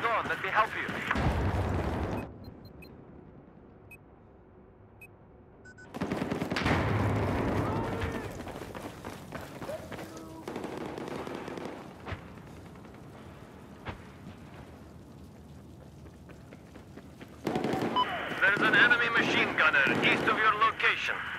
on. Let me help you. There's an enemy machine gunner east of your location.